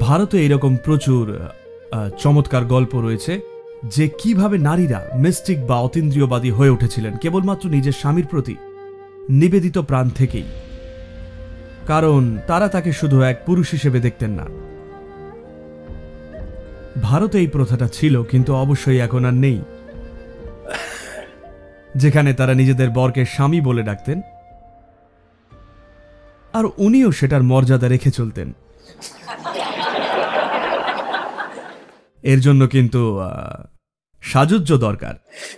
ভারতে এরকম প্রচুর চমৎকার গল্প রয়েছে যে কিভাবে নারীরা মিস্টিক বা অতীন্দ্রিয়বাদী হয়ে উঠেছিলেন কেবলমাত্র নিজের স্বামীর প্রতি নিবেদিত প্রাণ থেকেই, কারণ তারা তাকে শুধু এক পুরুষ হিসেবে দেখতেন না। ভারতে এই প্রথাটা ছিল, কিন্তু অবশ্যই এখন আর নেই, যেখানে তারা নিজেদের বরকে স্বামী বলে ডাকতেন, আর উনিও সেটার মর্যাদা রেখে চলতেন। এর জন্য কিন্তু সাজুজ্য দরকার।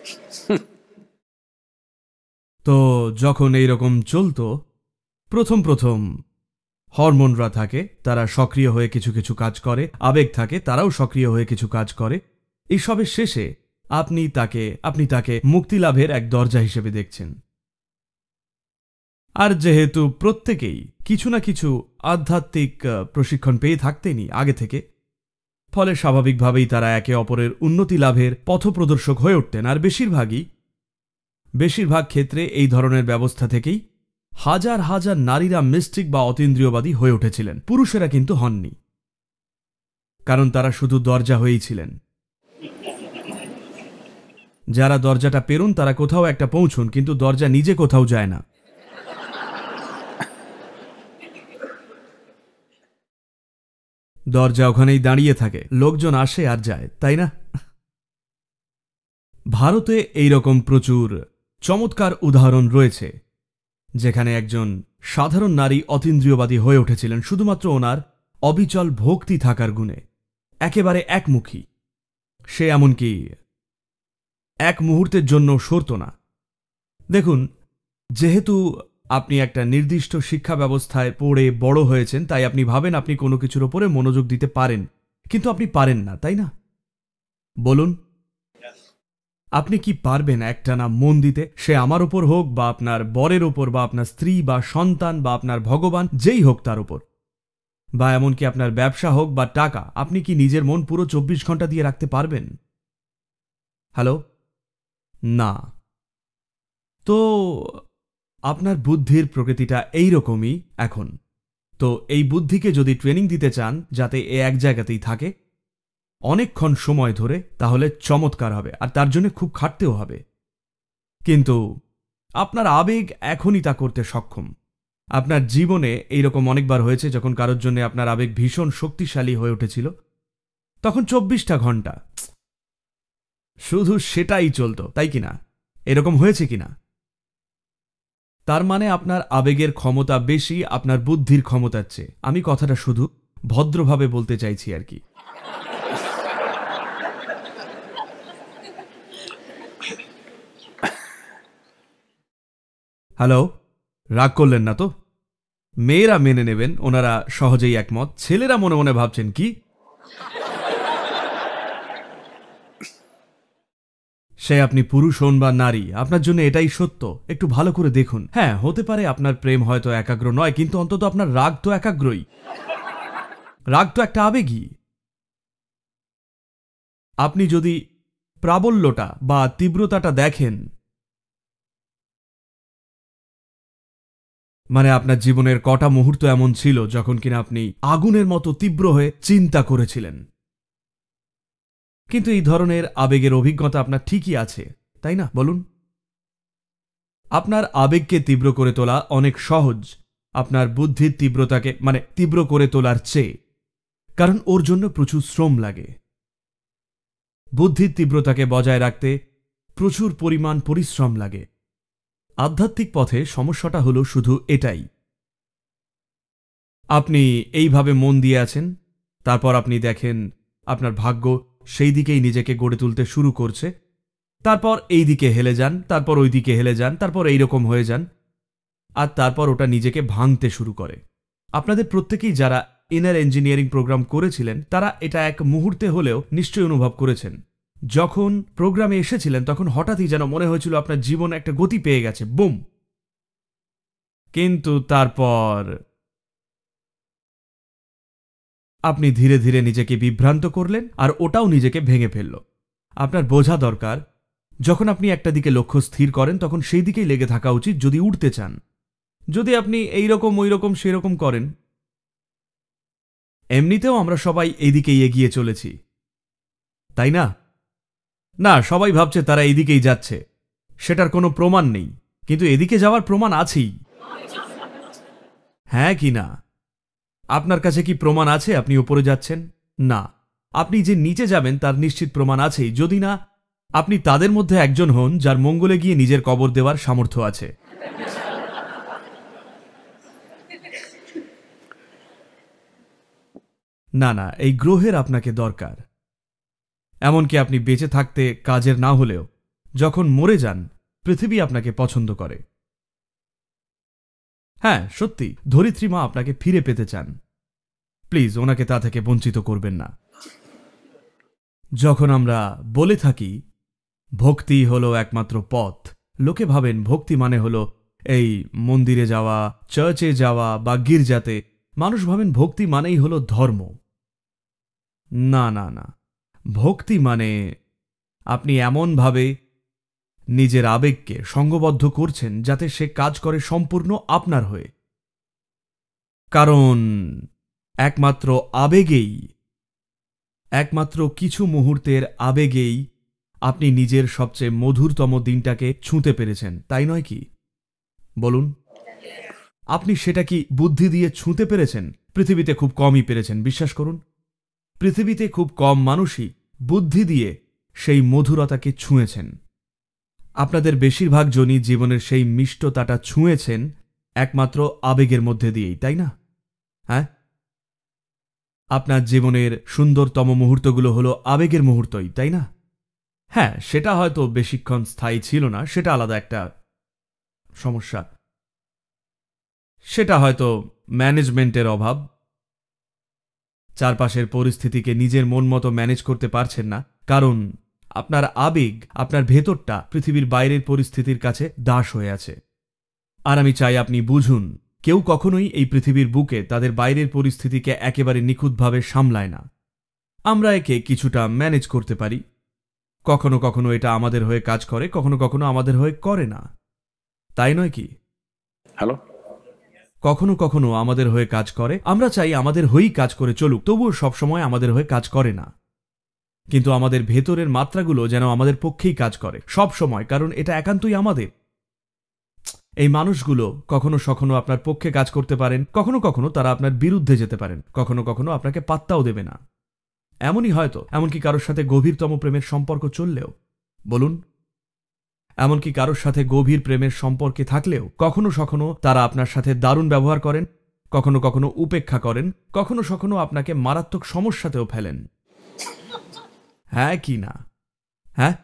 তো যখন এইরকম চলতো, প্রথম প্রথম হরমোনরা থাকে, তারা সক্রিয় হয়ে কিছু কিছু কাজ করে, আবেগ থাকে, তারাও সক্রিয় হয়ে কিছু কাজ করে। এইসবের শেষে আপনি তাকে মুক্তিলাভের এক দরজা হিসেবে দেখছেন। আর যেহেতু প্রত্যেকেই কিছু না কিছু আধ্যাত্মিক প্রশিক্ষণ পেয়ে থাকতেনই আগে থেকে, ফলে স্বাভাবিকভাবেই তারা একে অপরের উন্নতি লাভের পথপ্রদর্শক হয়ে উঠতেন। আর বেশিরভাগ ক্ষেত্রে এই ধরনের ব্যবস্থা থেকেই হাজার হাজার নারীরা মিস্টিক বা অতীন্দ্রিয়বাদী হয়ে উঠেছিলেন। পুরুষেরা কিন্তু হননি, কারণ তারা শুধু দরজা হয়েই ছিলেন। যারা দরজাটা পেরুন তারা কোথাও একটা পৌঁছুন, কিন্তু দরজা নিজে কোথাও যায় না। দরজা ওখানেই দাঁড়িয়ে থাকে, লোকজন আসে আর যায়, তাই না? ভারতে এইরকম প্রচুর চমৎকার উদাহরণ রয়েছে যেখানে একজন সাধারণ নারী অতীন্দ্রিয়বাদী হয়ে উঠেছিলেন শুধুমাত্র ওনার অবিচল ভক্তি থাকার গুণে। একেবারে একমুখী, সে এমনকি এক মুহূর্তের জন্য সরত না। দেখুন, যেহেতু আপনি একটা নির্দিষ্ট শিক্ষা ব্যবস্থায় পড়ে বড় হয়েছেন, তাই আপনি ভাবেন আপনি কোনো কিছুর ওপরে মনোযোগ দিতে পারেন, কিন্তু আপনি পারেন না, তাই না? বলুন, আপনি কি পারবেন একটানা মন দিতে? সে আমার ওপর হোক, বা আপনার বরের ওপর, বা আপনার স্ত্রী, বা সন্তান, বা আপনার ভগবান, যেই হোক তার ওপর, বা এমনকি আপনার ব্যবসা হোক বা টাকা, আপনি কি নিজের মন পুরো 24 ঘন্টা দিয়ে রাখতে পারবেন? হ্যালো? না। তো আপনার বুদ্ধির প্রকৃতিটা এইরকমই এখন। তো এই বুদ্ধিকে যদি ট্রেনিং দিতে চান যাতে এ এক জায়গাতেই থাকে অনেকক্ষণ সময় ধরে, তাহলে চমৎকার হবে। আর তার জন্য খুব খাটতেও হবে, কিন্তু আপনার আবেগ এখনই তা করতে সক্ষম। আপনার জীবনে এইরকম অনেকবার হয়েছে যখন কারোর জন্য আপনার আবেগ ভীষণ শক্তিশালী হয়ে উঠেছিল, তখন 24টা ঘন্টা শুধু সেটাই চলতো, তাই কিনা? এরকম হয়েছে কিনা? তার মানে আপনার আবেগের ক্ষমতা বেশি আপনার বুদ্ধির ক্ষমতার চেয়ে। আমি কথাটা শুধু ভদ্রভাবে বলতে চাইছি আর কি। হ্যালো? রাগ করলেন না তো? মেয়েরা মেনে নেবেন, ওনারা সহজেই একমত। ছেলেরা মনে মনে ভাবছেন কি, সে আপনি পুরুষ হন বা নারী, আপনার জন্য এটাই সত্য। একটু ভালো করে দেখুন। হ্যাঁ, হতে পারে আপনার প্রেম হয়তো একাগ্র নয়, কিন্তু অন্তত আপনার রাগ তো একাগ্রই। রাগ তো একটা আবেগই। আপনি যদি প্রাবল্যটা বা তীব্রতাটা দেখেন, মানে আপনার জীবনের কটা মুহূর্ত এমন ছিল যখন কিনা আপনি আগুনের মতো তীব্র হয়ে চিন্তা করেছিলেন। কিন্তু এই ধরনের আবেগের অভিজ্ঞতা আপনার ঠিকই আছে, তাই না? বলুন। আপনার আবেগকে তীব্র করে তোলা অনেক সহজ আপনার বুদ্ধির তীব্রতাকে, মানে তীব্র করে তোলার চেয়ে, কারণ ওর জন্য প্রচুর শ্রম লাগে। বুদ্ধির তীব্রতাকে বজায় রাখতে প্রচুর পরিমাণ পরিশ্রম লাগে। আধ্যাত্মিক পথে সমস্যাটা হলো শুধু এটাই, আপনি এইভাবে মন দিয়ে আছেন, তারপর আপনি দেখেন আপনার ভাগ্য সেই দিকেই নিজেকে গড়ে তুলতে শুরু করছে, তারপর এই দিকে হেলে যান, তারপর ওই দিকে হেলে যান, তারপর এইরকম হয়ে যান, আর তারপর ওটা নিজেকে ভাঙতে শুরু করে। আপনাদের প্রত্যেকেই যারা ইনার ইঞ্জিনিয়ারিং প্রোগ্রাম করেছিলেন তারা এটা এক মুহূর্তে হলেও নিশ্চয়ই অনুভব করেছেন। যখন প্রোগ্রামে এসেছিলেন তখন হঠাৎই যেন মনে হয়েছিল আপনার জীবন একটা গতি পেয়ে গেছে, বুম। কিন্তু তারপর আপনি ধীরে ধীরে নিজেকে বিভ্রান্ত করলেন, আর ওটাও নিজেকে ভেঙে ফেলল। আপনার বোঝা দরকার, যখন আপনি একটা দিকে লক্ষ্য স্থির করেন তখন সেই দিকেই লেগে থাকা উচিত যদি উঠতে চান। যদি আপনি এইরকম ওইরকম সেরকম করেন, এমনিতেও আমরা সবাই এইদিকেই এগিয়ে চলেছি, তাই না? না, সবাই ভাবছে তারা এইদিকেই যাচ্ছে, সেটার কোনো প্রমাণ নেই, কিন্তু এদিকে যাওয়ার প্রমাণ আছেই। হ্যাঁ কি না? আপনার কাছে কি প্রমাণ আছে আপনি উপরে যাচ্ছেন? না। আপনি যে নিচে যাবেন তার নিশ্চিত প্রমাণ আছেই, যদি না আপনি তাদের মধ্যে একজন হন যার মঙ্গলে গিয়ে নিজের কবর দেওয়ার সামর্থ্য আছে। না না, এই গ্রহের আপনাকে দরকার। এমনকি আপনি বেঁচে থাকতে কাজের না হলেও যখন মরে যান পৃথিবী আপনাকে পছন্দ করে। হ্যাঁ সত্যি, ধরিত্রী মা আপনাকে ফিরে পেতে চান। প্লিজ ওনাকে তা থেকে বঞ্চিত করবেন না। যখন আমরা বলে থাকি ভক্তি হলো একমাত্র পথ, লোকে ভাবেন ভক্তি মানে হলো এই মন্দিরে যাওয়া, চার্চে যাওয়া বা গির্জাতে। মানুষ ভাবেন ভক্তি মানেই হলো ধর্ম। না না না, ভক্তি মানে আপনি এমনভাবে নিজের আবেগকে সঙ্গবদ্ধ করছেন যাতে সে কাজ করে সম্পূর্ণ আপনার হয়ে। কারণ একমাত্র আবেগেই, একমাত্র কিছু মুহূর্তের আবেগেই আপনি নিজের সবচেয়ে মধুরতম দিনটাকে ছুঁতে পেরেছেন, তাই নয় কি? বলুন, আপনি সেটা কি বুদ্ধি দিয়ে ছুঁতে পেরেছেন? পৃথিবীতে খুব কমই পেরেছেন, বিশ্বাস করুন। পৃথিবীতে খুব কম মানুষই বুদ্ধি দিয়ে সেই মধুরতাকে ছুঁয়েছেন। আপনাদের বেশিরভাগ জনই জীবনের সেই মিষ্টতাটা ছুঁয়েছেন একমাত্র আবেগের মধ্যে দিয়েই, তাই না? হ্যাঁ, আপনার জীবনের সুন্দরতম মুহূর্তগুলো হলো আবেগের মুহূর্তই, তাই না? হ্যাঁ, সেটা হয়তো বেশিক্ষণ স্থায়ী ছিল না, সেটা আলাদা একটা সমস্যা। সেটা হয়তো ম্যানেজমেন্টের অভাব, চারপাশের পরিস্থিতিকে নিজের মন মতো ম্যানেজ করতে পারছেন না, কারণ আপনার আবেগ, আপনার ভেতরটা পৃথিবীর বাইরের পরিস্থিতির কাছে দাস হয়ে আছে। আর আমি চাই আপনি বুঝুন, কেউ কখনোই এই পৃথিবীর বুকে তাদের বাইরের পরিস্থিতিকে একেবারে নিখুঁতভাবে সামলায় না। আমরা একে কিছুটা ম্যানেজ করতে পারি, কখনো কখনো এটা আমাদের হয়ে কাজ করে, কখনো কখনো আমাদের হয়ে করে না, তাই নয় কি? হ্যালো, কখনো কখনো আমাদের হয়ে কাজ করে, আমরা চাই আমাদের হয়েই কাজ করে চলুক, তবুও সবসময় আমাদের হয়ে কাজ করে না। কিন্তু আমাদের ভেতরের মাত্রাগুলো যেন আমাদের পক্ষেই কাজ করে সব সময়, কারণ এটা একান্তই আমাদের। এই মানুষগুলো কখনো সখনো আপনার পক্ষে কাজ করতে পারেন, কখনো কখনো তারা আপনার বিরুদ্ধে যেতে পারেন, কখনো কখনো আপনাকে পাত্তাও দেবে না। এমনই হয়তো, এমনকি কারোর সাথে গভীরতম প্রেমের সম্পর্ক চললেও, বলুন, এমনকি কারোর সাথে গভীর প্রেমের সম্পর্কে থাকলেও কখনো সখনো তারা আপনার সাথে দারুণ ব্যবহার করেন, কখনো কখনো উপেক্ষা করেন, কখনো সখনো আপনাকে মারাত্মক সমস্যাতেও ফেলেন। হ্যাঁ কি না? হ্যাঁ,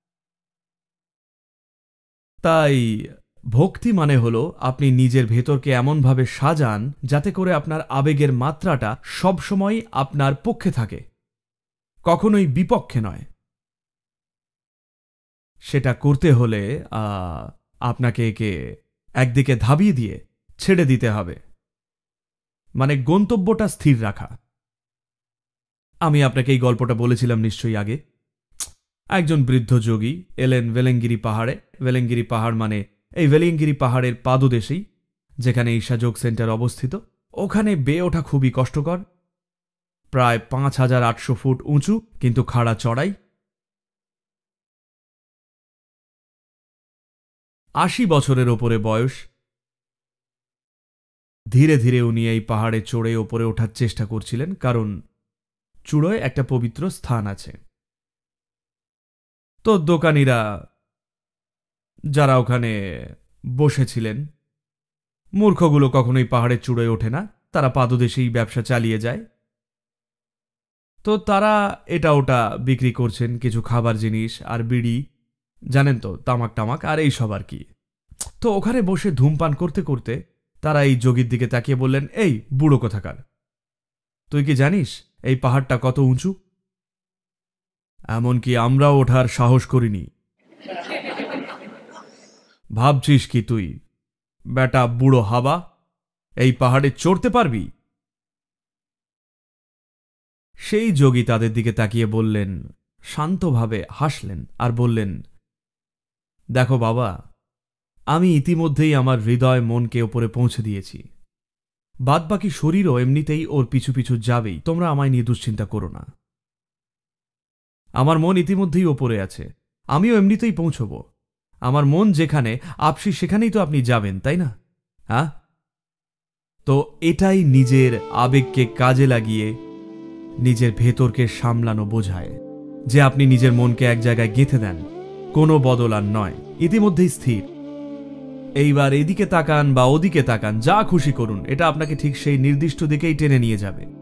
তাই ভক্তি মানে হলো আপনি নিজের ভেতরকে এমনভাবে সাজান যাতে করে আপনার আবেগের মাত্রাটা সবসময় আপনার পক্ষে থাকে, কখনোই বিপক্ষে নয়। সেটা করতে হলে আপনাকে একে একদিকে ধাবিয়ে দিয়ে ছেড়ে দিতে হবে, মানে গন্তব্যটা স্থির রাখা। আমি আপনাকে এই গল্পটা বলেছিলাম নিশ্চয়ই আগে। একজন বৃদ্ধ যোগী এলেন ভেলেঙ্গিরি পাহাড়ে। ভেলেঙ্গিরি পাহাড় মানে এই ভেলেঙ্গিরি পাহাড়ের পাদদেশেই যেখানে ঈশা যোগ সেন্টার অবস্থিত। ওখানে বেয়ে ওঠা খুবই কষ্টকর, প্রায় 5800 ফুট উঁচু, কিন্তু খাড়া চড়াই। 80 বছরের ওপরে বয়স। ধীরে ধীরে উনি এই পাহাড়ে চড়ে ওপরে ওঠার চেষ্টা করছিলেন, কারণ চূড়োয় একটা পবিত্র স্থান আছে। তো দোকানিরা যারা ওখানে বসেছিলেন, মূর্খগুলো কখনোই পাহাড়ের চূড়োয় ওঠে না, তারা পাদদেশেই ব্যবসা চালিয়ে যায়। তো তারা এটা ওটা বিক্রি করছেন, কিছু খাবার জিনিস আর বিড়ি, জানেন তো, তামাক টামাক আর এই সব আর কি। তো ওখানে বসে ধূমপান করতে করতে তারা এই যোগীর দিকে তাকিয়ে বললেন, এই বুড়ো কোথাকার, তুই কি জানিস এই পাহাড়টা কত উঁচু? এমনকি আমরাও ওঠার সাহস করিনি। ভাবছিস কি তুই বেটা বুড়ো হাবা, এই পাহাড়ে চড়তে পারবি? সেই যোগী তাদের দিকে তাকিয়ে বললেন, শান্তভাবে হাসলেন আর বললেন, দেখো বাবা, আমি ইতিমধ্যেই আমার হৃদয় মনকে ওপরে পৌঁছে দিয়েছি। বাদবাকি শরীরও এমনিতেই ওর পিছু পিছু যাবেই। তোমরা আমায় নিয়ে দুশ্চিন্তা করো না। আমার মন ইতিমধ্যেই ওপরে আছে, আমিও এমনিতেই পৌঁছব। আমার মন যেখানে, আপসি সেখানেই তো আপনি যাবেন, তাই না? হ্যাঁ, তো এটাই নিজের আবেগকে কাজে লাগিয়ে নিজের ভেতরকে সামলানো বোঝায়, যে আপনি নিজের মনকে এক জায়গায় গেঁথে দেন, কোনো বদল আর নয়, ইতিমধ্যেই স্থির। এইবার এদিকে তাকান বা ওদিকে তাকান, যা খুশি করুন, এটা আপনাকে ঠিক সেই নির্দিষ্ট দিকেই টেনে নিয়ে যাবে।